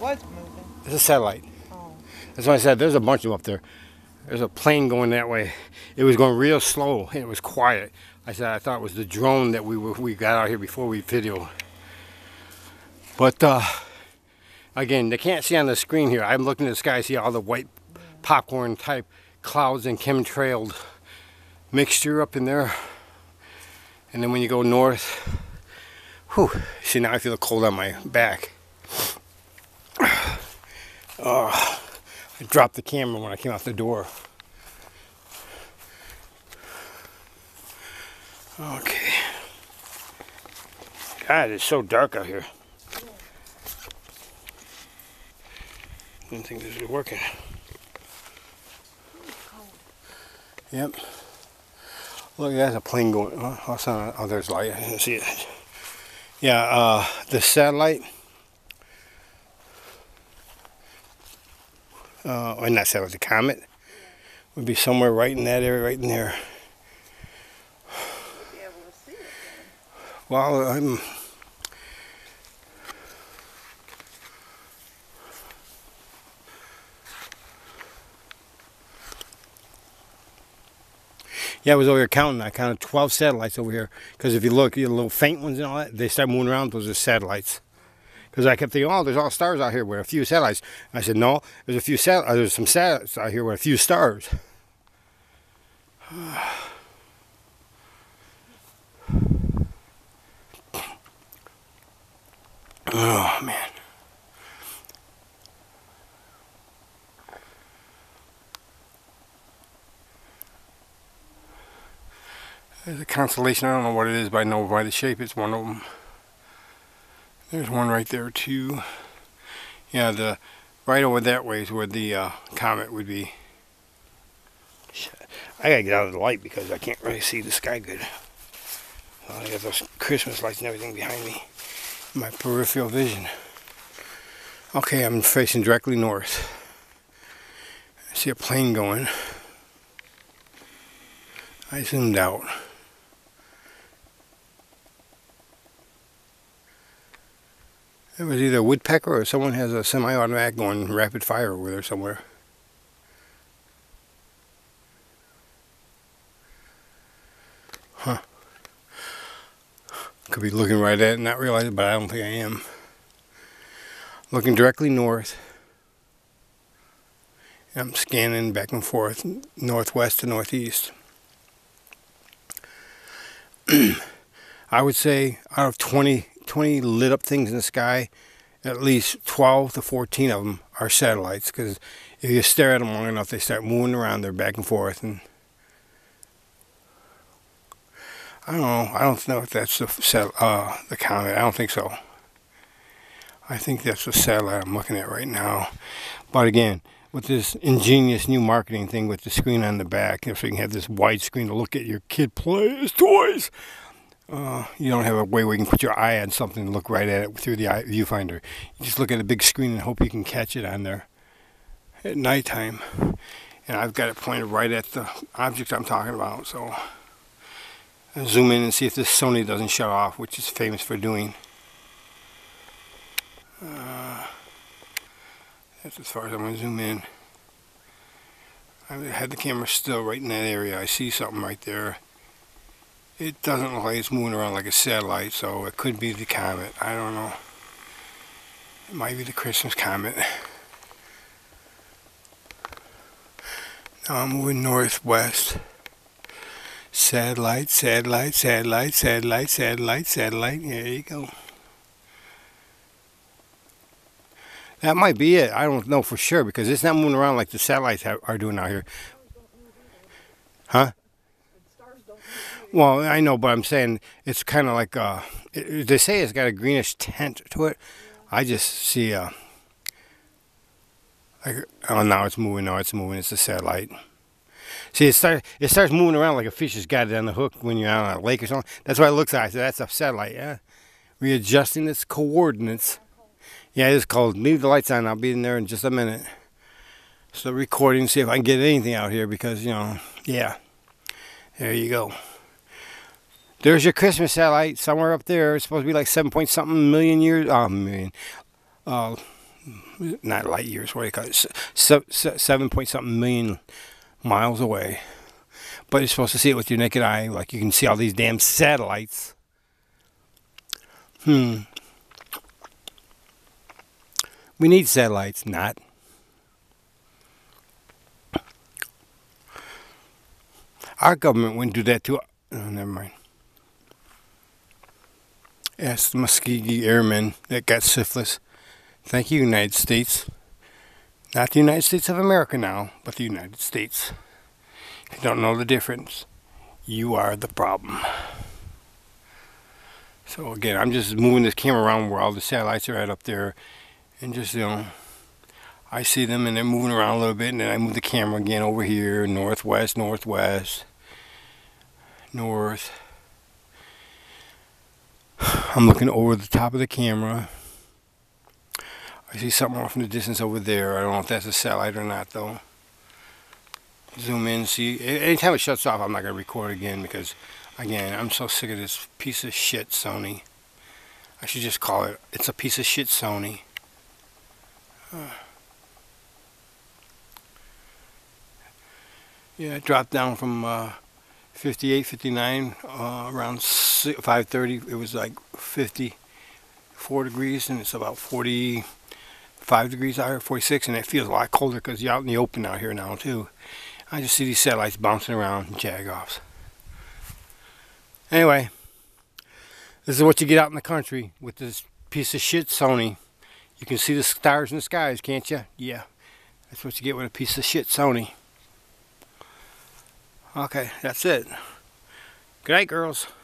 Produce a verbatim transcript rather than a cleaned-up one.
was moving. It's a satellite. Oh. That's why I said there's a bunch of them up there. There's a plane going that way. It was going real slow and it was quiet. I said I thought it was the drone that we were, we got out here before we videoed. But uh, again, they can't see on the screen here. I'm looking at the sky, see all the white popcorn type clouds and chemtrailed mixture up in there. And then when you go north, whew, see now I feel cold on my back. Uh, I dropped the camera when I came out the door. Okay. God, it's so dark out here. Didn't think this was working. Yep. Look, there's a plane going. Oh, oh there's light. I didn't see it. Yeah, uh, the satellite. Uh, or not satellite, the Comet would be somewhere right in that area, right in there. Be able to see it then. Well, I'm. Yeah, I was over here counting. I counted twelve satellites over here. Because if you look, the little faint ones and all that, they start moving around. Those are satellites. Because I kept thinking, oh, there's all stars out here with a few satellites. I said, no, there's a few sat uh, there's some satellites out here with a few stars. Oh man. There's a constellation. I don't know what it is, but I know by the shape it's one of them. There's one right there too. Yeah, the right over that way is where the uh, comet would be. I gotta get out of the light because I can't really see the sky good. Oh, I got those Christmas lights and everything behind me. My peripheral vision. Okay, I'm facing directly north. I see a plane going. I zoomed out. It was either a woodpecker or someone has a semi-automatic going rapid fire over there somewhere. Huh. Could be looking right at it and not realize it, but I don't think I am. Looking directly north. I'm scanning back and forth, northwest to northeast. I would say out of twenty, twenty lit up things in the sky, at least twelve to fourteen of them are satellites, because if you stare at them long enough, they start moving around there back and forth. And I don't know. I don't know if that's the uh, the comet. I don't think so. I think that's the satellite I'm looking at right now. But again, with this ingenious new marketing thing with the screen on the back, so you can have this wide screen to look at your kid play his toys. Uh, you don't have a way where you can put your eye on something and look right at it through the eye viewfinder. You just look at a big screen and hope you can catch it on there at nighttime. And I've got it pointed right at the object I'm talking about. So I'll zoom in and see if this Sony doesn't shut off, which is famous for doing. Uh, that's as far as I'm going to zoom in. I had the camera still right in that area. I see something right there. It doesn't look like it's moving around like a satellite, so it could be the comet. I don't know. It might be the Christmas comet. Now I'm moving northwest. Satellite, satellite, satellite, satellite, satellite, satellite. There you go. That might be it. I don't know for sure because it's not moving around like the satellites are doing out here. Huh? Well, I know, but I'm saying it's kind of like, uh, it, they say it's got a greenish tint to it. I just see, a, like, oh, now it's moving, now it's moving, it's a satellite. See, it, start, it starts moving around like a fish has got it on the hook when you're out on a lake or something. That's what it looks like. I said, that's a satellite, yeah. Readjusting its coordinates. Yeah, it's called Leave the Lights On. I'll be in there in just a minute. So recording, see if I can get anything out here because, you know, yeah. There you go. There's your Christmas satellite somewhere up there. It's supposed to be like seven point something million years. Oh, million. Uh, not light years, what do you call it? Se se seven point something million miles away. But you're supposed to see it with your naked eye, like you can see all these damn satellites. Hmm. We need satellites, not. Our government wouldn't do that to. Oh, never mind. Ask the Muskegee Airmen that got syphilis. Thank you, United States. Not the United States of America now, but the United States. If you don't know the difference, you are the problem. So again, I'm just moving this camera around where all the satellites are at up there. And just, you know, I see them and they're moving around a little bit. And then I move the camera again over here, northwest, northwest, north. I'm looking over the top of the camera. I see something off in the distance over there. I don't know if that's a satellite or not, though. Zoom in, see. Anytime it shuts off, I'm not going to record again because, again, I'm so sick of this piece of shit Sony. I should just call it, it's a piece of shit Sony. Uh, yeah, it dropped down from uh, fifty-eight, fifty-nine, uh, around five thirty. It was like fifty-four degrees, and it's about forty-five degrees out here, forty-six, and it feels a lot colder because you're out in the open out here now, too. I just see these satellites bouncing around and jag-offs. Anyway, this is what you get out in the country with this piece of shit Sony. You can see the stars in the skies, can't you? Yeah, that's what you get with a piece of shit Sony. Okay, that's it. Good night, girls.